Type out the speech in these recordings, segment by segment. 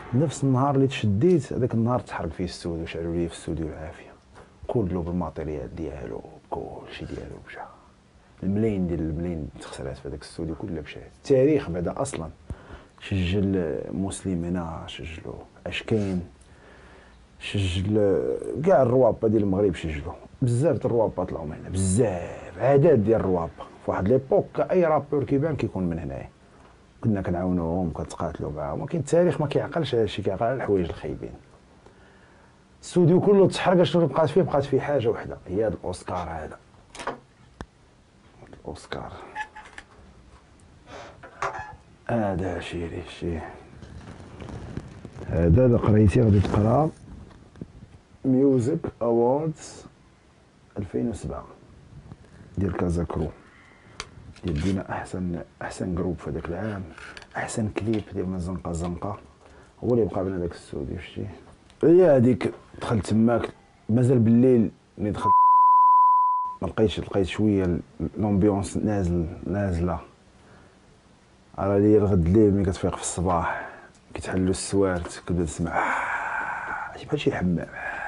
نفس النهار اللي تشديت هذاك النهار تحرك فيه الاستوديو، شعلوا لي في الاستوديو العافيه كله بالماتيريال ديالو، كلشي ديالو مشى. الملايين ديال الملايين تخسرات في هذاك الاستوديو كله مشات. التاريخ بعدا اصلا سجل مسلم هنا، سجلوا اشكين، سجل كاع الروابط ديال المغرب، سجلوا بزاف د الروابط طلعوا من هنا، بزاف عدد ديال الروابط. في واحد ليبوك اي رابور كيبان كيكون من هنايا، كنا كنعاونوهم كنتقاتلوا معاهم، ولكن التاريخ ما كيعقلش هادشي، كيعقل على الحوايج الخايبين. الاستوديو كله تحرق، شنو بقات فيه حاجه وحده، هي هذا الاوسكار. هذا الاوسكار هذا شي هذا قريتي غادي تقرا ميوزك اووردز 2007 ديال كازا كرو، ديال دينا احسن جروب في هذاك العام، احسن كليب ديال من زنقه زنقه، هو اللي بقى من هذاك الاستوديو. شتي هي هذيك دخلت تماك، مازال بالليل ملي دخلت ما لقيتش، لقيت شويه لومبيونس نازله على لي الغد الليل. ملي كتفيق في الصباح كيتحلوا السوارت، كتبدا تسمع بحال شي حمام،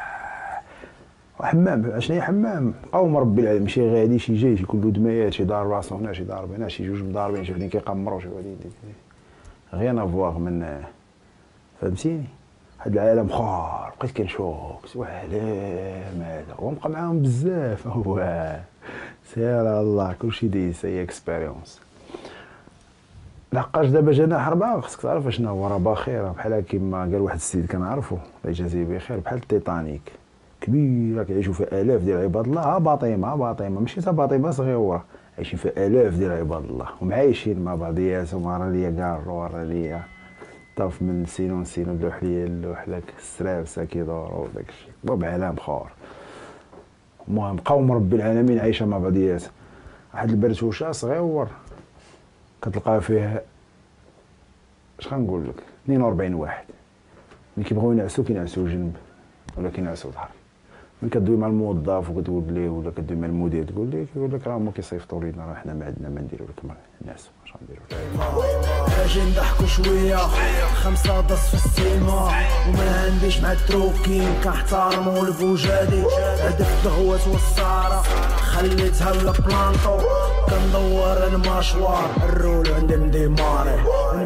وحمام اشنو هي حمام؟ قوم ربي العالمين، شي غادي شي جاي، شي كله دميات، شي ضارب راسو هنا، شي ضارب هنا، شي جوج مضاربين، شي وحدين كيقمروا، شي وحدين غيان افواغ من، فهمتيني؟ هاد العالم خار. بقيت كنشوف وعلام هذا، ونبقى معاهم بزاف. هو سير على الله، كلشي دايز، هي اكسبيريونس. لحقاش دابا جانا حربه، خصك تعرف شنو هو، راه باخير، بحال كيما قال واحد السيد كنعرفو الله يجازيه بخير، بحال التيتانيك كبيره كيعيشوا فيها الاف ديال عباد الله. باطمه ماشي تا باطمه صغيره، عايشين فيها الاف ديال عباد الله، ومعايشين مع بعضياتهم. راه ليا كارو، راه ليا طاف من سينو لسينو، اللوح ليا اللوح، داك السرابسه كيدورو داكشي، بعالم خور. المهم قوم ربي العالمين عايشه مع بعضياتها. واحد البرتوشه صغيور كتلقى فيه، اش غنقول لك، 42 واحد. ملي كيبغيو ينعسو كينعسو جنب، ولا كينعسو ظهر. ملي كدوي مع الموظف وكتقول ليه، ولا كدوي مع المدير تقول ليه، كيقول لك راه هما كيصيفطوا لينا، راه حنا ما عندنا ما نديرو لكم نعسو، اش غنديرو لكم؟ اجي نضحكوا شويه، 5 دص في السيما، وما عنديش مع التروكين، كنحتارمو البوجادي، هدفت الغوات والسارة، خليتها لبلانطو، كندور المشوار، الرول عندي مديماري.